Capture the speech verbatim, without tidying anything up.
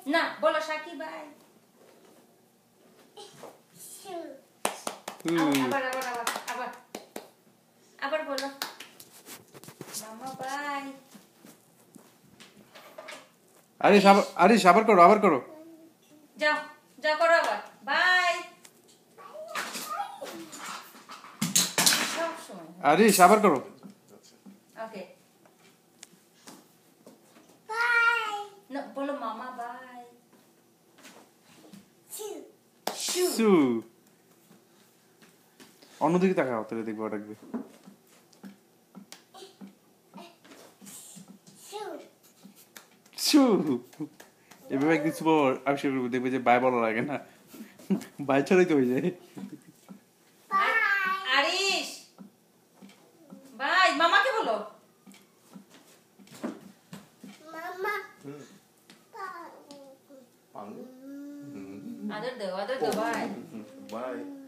না বলো Psaki by. আবার আবার আবার আবার আবার বলো মামা বাই। আরে আবার আরে আবার করো আবার করো। যাও যাও করো আবার বাই। আরে আবার করো। Okay bye. না বলো মামা বাই। শু শু অন্যদিকে তাকাও তাহলে দেখবো ডাকবে। শু এভাবে কিছু পর আবিষ্কার করবো দেখবে যে বাই বলা লাগে না, বাই ছাড়াই তো হয়ে যায়। আরিশ বাই মামাকে বলো মামা। আদর দাও আদর দাও বাই বাই।